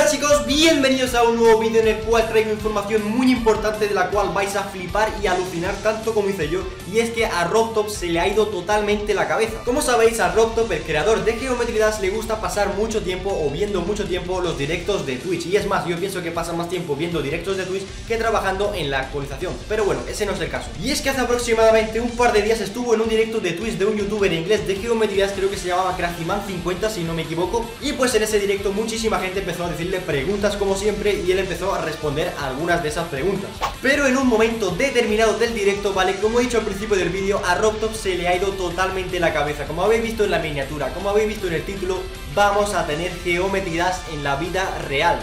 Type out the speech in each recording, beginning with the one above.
buenas chicos, bienvenidos a un nuevo vídeo en el cual traigo información muy importante de la cual vais a flipar y alucinar tanto como hice yo. Y es que a Robtop se le ha ido totalmente la cabeza. Como sabéis, a Robtop, el creador de Geometry Dash, le gusta pasar mucho tiempo o viendo mucho tiempo los directos de Twitch. Y es más, yo pienso que pasa más tiempo viendo directos de Twitch que trabajando en la actualización. Pero bueno, ese no es el caso. Y es que hace aproximadamente un par de días estuvo en un directo de Twitch de un youtuber inglés de Geometry Dash, creo que se llamaba Crazyman50 si no me equivoco. Y pues en ese directo muchísima gente empezó a decirle preguntas como siempre y él empezó a responder a algunas de esas preguntas. Pero en un momento determinado del directo, ¿vale? Como he dicho al principio del vídeo, a Robtop se le ha ido totalmente la cabeza. Como habéis visto en la miniatura, como habéis visto en el título, vamos a tener Geometry Dash en la vida real.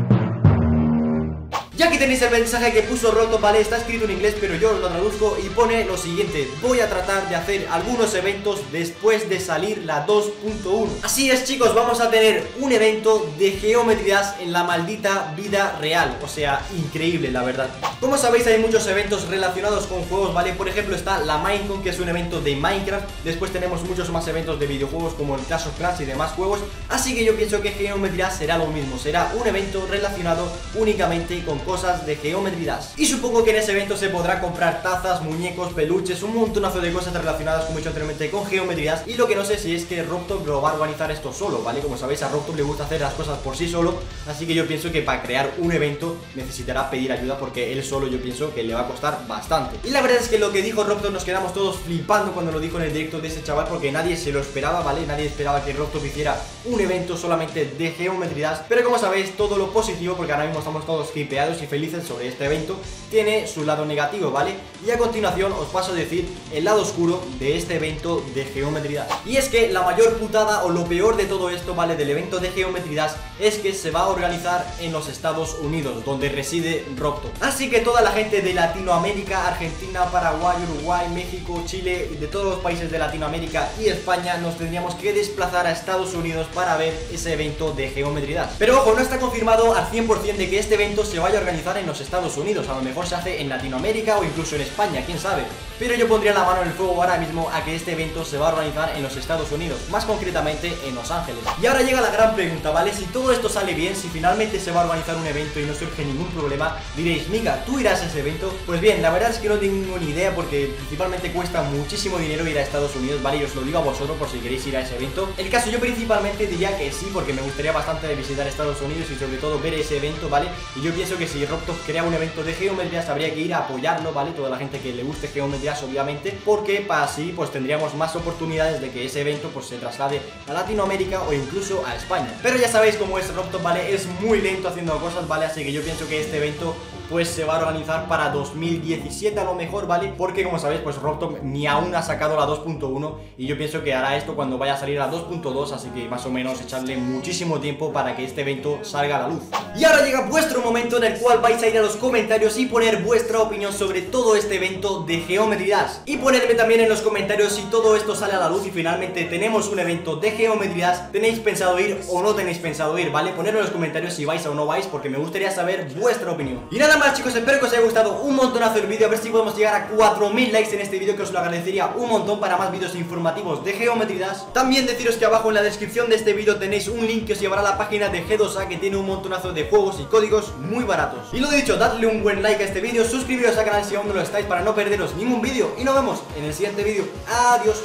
Y aquí tenéis el mensaje que puso Robtop, ¿vale? Está escrito en inglés, pero yo lo traduzco y pone lo siguiente: voy a tratar de hacer algunos eventos después de salir la 2.1. Así es, chicos, vamos a tener un evento de Geometry Dash en la maldita vida real. O sea, increíble, la verdad. Como sabéis, hay muchos eventos relacionados con juegos, ¿vale? Por ejemplo, está la Minecon, que es un evento de Minecraft. Después tenemos muchos más eventos de videojuegos como el Clash of Clans y demás juegos. Así que yo pienso que Geometry Dash será lo mismo. Será un evento relacionado únicamente con cosas de Geometry Dash. Y supongo que en ese evento se podrá comprar tazas, muñecos, peluches, un montonazo de cosas relacionadas, como he dicho anteriormente, con Geometry Dash. Y lo que no sé si es que Robtop lo va a organizar esto solo, ¿vale? Como sabéis, a Robtop le gusta hacer las cosas por sí solo. Así que yo pienso que para crear un evento necesitará pedir ayuda, porque él solo yo pienso que le va a costar bastante. Y la verdad es que lo que dijo Robtop nos quedamos todos flipando cuando lo dijo en el directo de ese chaval, porque nadie se lo esperaba, ¿vale? Nadie esperaba que Robtop hiciera un evento solamente de Geometry Dash. Pero como sabéis, todo lo positivo, porque ahora mismo estamos todos hipeados y felices sobre este evento, tiene su lado negativo, ¿vale? Y a continuación os paso a decir el lado oscuro de este evento de Geometry Dash. Y es que la mayor putada o lo peor de todo esto, ¿vale? Del evento de Geometry Dash, es que se va a organizar en los Estados Unidos, donde reside Robtop. Así que toda la gente de Latinoamérica, Argentina, Paraguay, Uruguay, México, Chile, de todos los países de Latinoamérica y España, nos tendríamos que desplazar a Estados Unidos para ver ese evento de Geometry Dash. Pero ojo, no está confirmado al 100% de que este evento se vaya a organizar en los Estados Unidos. A lo mejor se hace en Latinoamérica o incluso en España, quién sabe. Pero yo pondría la mano en el fuego ahora mismo a que este evento se va a organizar en los Estados Unidos, más concretamente en Los Ángeles. Y ahora llega la gran pregunta, ¿vale? Si todo esto sale bien, si finalmente se va a organizar un evento y no surge ningún problema, diréis, Mika, ¿tú irás a ese evento? Pues bien, la verdad es que no tengo ni idea, porque principalmente cuesta muchísimo dinero ir a Estados Unidos, ¿vale? Y os lo digo a vosotros por si queréis ir a ese evento. El caso, yo principalmente diría que sí, porque me gustaría bastante visitar Estados Unidos y sobre todo ver ese evento, ¿vale? Y yo pienso que si Robtop crea un evento de Geometry Dash, habría que ir a apoyarlo, ¿vale? Toda la gente que le guste Geometry Dash, obviamente, porque para así pues tendríamos más oportunidades de que ese evento pues se traslade a Latinoamérica o incluso a España. Pero ya sabéis cómo es Robtop, ¿vale? Es muy lento haciendo cosas, ¿vale? Así que yo pienso que este evento pues se va a organizar para 2017 a lo mejor, ¿vale? Porque como sabéis, pues Robtop ni aún ha sacado la 2.1 y yo pienso que hará esto cuando vaya a salir la 2.2, así que más o menos echarle muchísimo tiempo para que este evento salga a la luz. Y ahora llega vuestro momento en el cual vais a ir a los comentarios y poner vuestra opinión sobre todo este evento de Geometry Dash. Y ponedme también en los comentarios si todo esto sale a la luz y finalmente tenemos un evento de Geometry Dash. ¿Tenéis pensado ir o no tenéis pensado ir, ¿vale? Ponedlo en los comentarios si vais o no vais, porque me gustaría saber vuestra opinión. Y nada más, chicos, espero que os haya gustado un montonazo el vídeo. A ver si podemos llegar a 4000 likes en este vídeo, que os lo agradecería un montón para más vídeos informativos de Geometry Dash. También deciros que abajo en la descripción de este vídeo tenéis un link que os llevará a la página de G2A, que tiene un montonazo de juegos y códigos muy baratos. Y lo dicho, dadle un buen like a este vídeo, suscribiros al canal si aún no lo estáis para no perderos ningún vídeo y nos vemos en el siguiente vídeo. Adiós.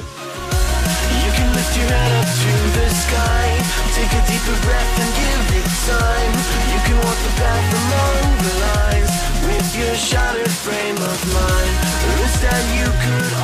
Your head up to the sky. Take a deeper breath and give it time. You can walk the path among the lines with your shattered frame of mind. Instead you could